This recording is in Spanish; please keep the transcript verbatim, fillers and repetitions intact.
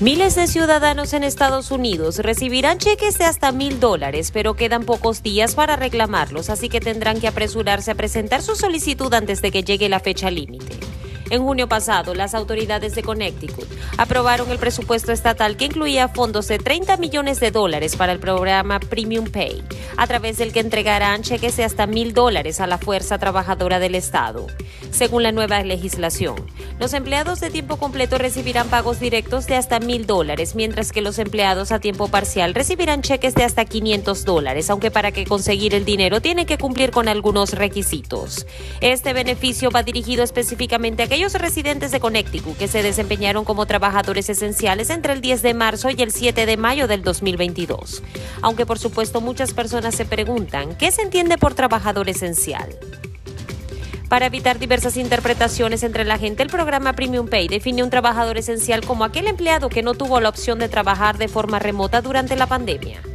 Miles de ciudadanos en Estados Unidos recibirán cheques de hasta mil dólares, pero quedan pocos días para reclamarlos, así que tendrán que apresurarse a presentar su solicitud antes de que llegue la fecha límite. En junio pasado, las autoridades de Connecticut aprobaron el presupuesto estatal que incluía fondos de treinta millones de dólares para el programa Premium Pay, a través del que entregarán cheques de hasta mil dólares a la fuerza trabajadora del Estado. Según la nueva legislación, los empleados de tiempo completo recibirán pagos directos de hasta mil dólares, mientras que los empleados a tiempo parcial recibirán cheques de hasta quinientos dólares, aunque para que conseguir el dinero tienen que cumplir con algunos requisitos. Este beneficio va dirigido específicamente a aquellos residentes de Connecticut que se desempeñaron como trabajadores esenciales entre el diez de marzo y el siete de mayo del dos mil veintidós. Aunque por supuesto muchas personas se preguntan, ¿qué se entiende por trabajador esencial? Para evitar diversas interpretaciones entre la gente, el programa Premium Pay define un trabajador esencial como aquel empleado que no tuvo la opción de trabajar de forma remota durante la pandemia.